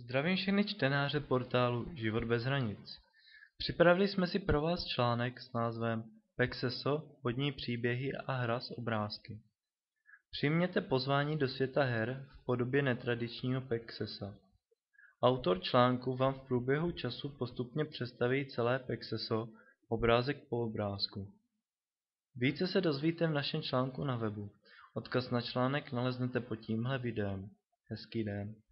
Zdravím všechny čtenáře portálu Život bez hranic. Připravili jsme si pro vás článek s názvem Pexeso Vodní příběhy a hra s obrázky. Přijměte pozvání do světa her v podobě netradičního Pexesa. Autor článku vám v průběhu času postupně představí celé Pexeso obrázek po obrázku. Více se dozvíte v našem článku na webu. Odkaz na článek naleznete pod tímhle videem. Hezký den.